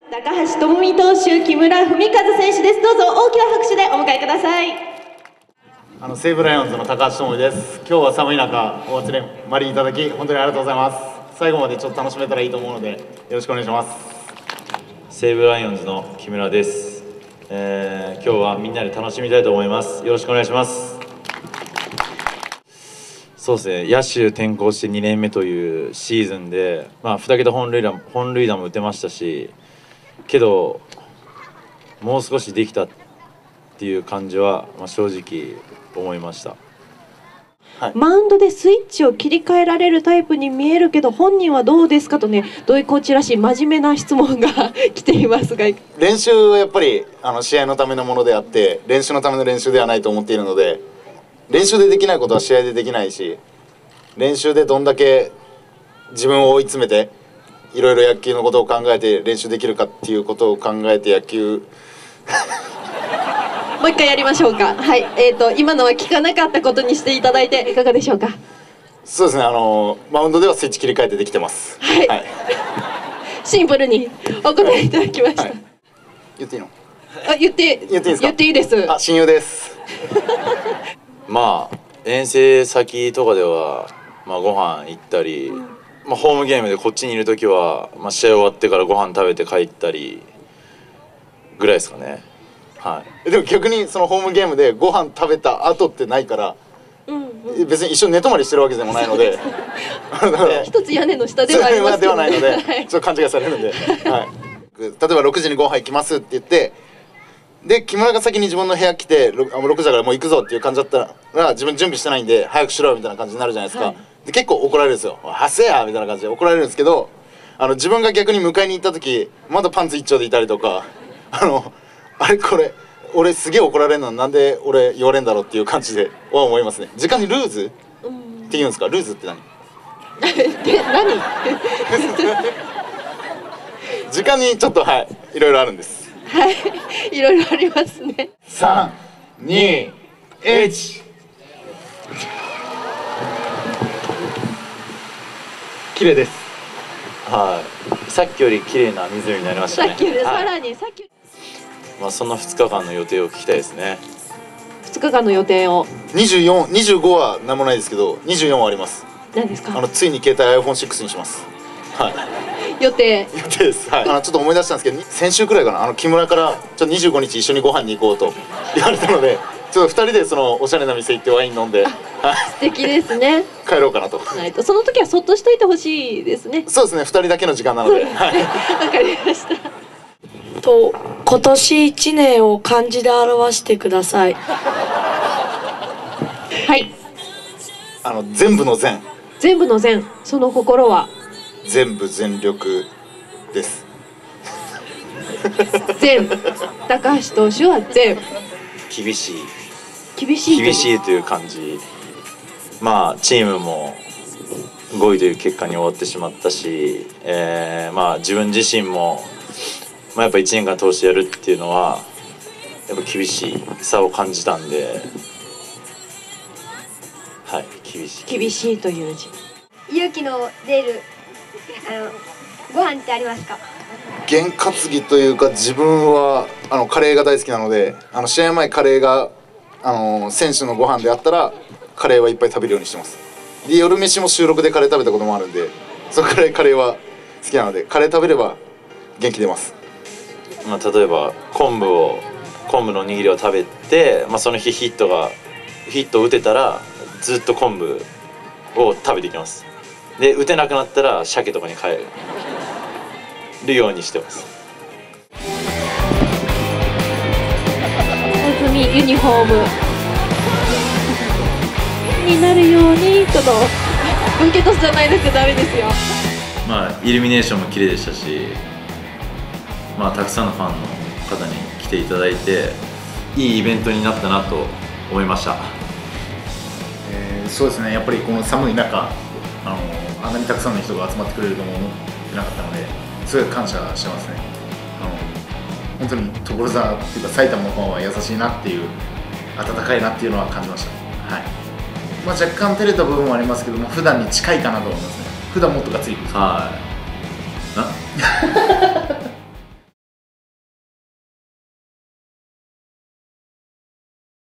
高橋智美投手、木村文和選手です。どうぞ大きな拍手でお迎えください。 西武ライオンズの高橋智美です。今日は寒い中お集まりいただき本当にありがとうございます。最後までちょっと楽しめたらいいと思うのでよろしくお願いします。 西武ライオンズの木村です。今日はみんなで楽しみたいと思います。よろしくお願いします。そうですね、野手転向して2年目というシーズンで、2桁本塁打も打てましたし、けどもう少しできたっていう感じは、正直思いました。 はい、マウンドでスイッチを切り替えられるタイプに見えるけど本人はどうですかとね、土井コーチらしい真面目な質問が来ていますが、 練習はやっぱり試合のためのものであって練習のための練習ではないと思っているので、練習でできないことは試合でできないし、練習でどんだけ自分を追い詰めていろいろ野球のことを考えて練習できるかっていうことを考えて野球もう一回やりましょうか。はい、今のは聞かなかったことにしていただいていかがでしょうか。 そうですね、マウンドではスイッチ切り替えてできてます。 はい、はい、シンプルにお答えいただきました。はい、 言っていいの？ 言っていいですか？言っていいです。 親友です。 遠征先とかでは、ご飯行ったり、ホームゲームでこっちにいる時は、試合終わってからご飯食べて帰ったりぐらいですかね。はい、 でも逆にそのホームゲームでご飯食べた後ってないから、別に一緒に寝泊まりしてるわけでもないので一つ屋根の下ではありますけど、 ではないのでちょっと勘違いされるんで、はい、例えば6時にご飯行きますって言って、で木村が先に自分の部屋来て 6時だからもう行くぞっていう感じだったら自分準備してないんで早くしろみたいな感じになるじゃないですか。はい、で結構怒られるんですよ。はせやみたいな感じで怒られるんですけど、自分が逆に迎えに行った時まだパンツ一丁でいたりとか、あれこれ俺すげえ怒られるのなんで俺言われんだろうっていう感じでは思いますね。時間にルーズって言うんですか？ルーズって何？ 何？ 時間にちょっといろいろあるんです。 はい、いろいろありますね。 3、2、1。綺麗です。 はい、さっきより綺麗な湖になりましたね。 さっきよりさらに、さっき。 その2日間の予定を聞きたいですね。 2日間の予定を。 24、25は何もないですけど、24はあります。 何ですか？ ついに携帯 iPhone6 にします。はい。 予定です。はい。ちょっと思い出したんですけど、先週くらいかな、木村からちょっと25日一緒にご飯に行こうと言われたので、ちょっと2人でそのおしゃれな店行ってワイン飲んで、素敵ですね。 帰ろうかなと。 その時はそっとしといてほしいですね。 そうですね、2人だけの時間なので。はい。 わかりました。 今年1年を漢字で表してください。 はい。 全部の全。 全部の全、その心は。 全部全力です。 全。高橋投手は全。 厳しい。 厳しい。 厳しいという感じ。チームも5位という結果に終わってしまったし、自分自身も。やっぱ1年間通してやるっていうのはやっぱ厳しさを感じたんで、はい、厳しいという字。 勇気の出るご飯ってありますか？ 験担ぎというか、自分はカレーが大好きなので、試合前カレーが選手のご飯であったらカレーはいっぱい食べるようにしてます。で夜飯も収録でカレー食べたこともあるんで、そこからカレーは好きなので、カレー食べれば元気出ます。 例えば昆布のおにぎりを食べて、その日ヒットを打てたらずっと昆布を食べていきます。で打てなくなったら鮭とかに変えるようにしてます。 おみユニフォームになるようにちょっと分けトスじゃないですけどダメですよ。 イルミネーションも綺麗でしたし、たくさんのファンの方に来ていただいていいイベントになったなと思いました。 そうですね、やっぱりこの寒い中あんなにたくさんの人が集まってくれるとも思ってなかったので、すごい感謝してますね。本当に所沢っていうか埼玉のファンは優しいなっていう、温かいなっていうのは感じました。はい。若干照れた部分もありますけども、普段に近いかなと思いますね。普段もっとがついてる。 はい。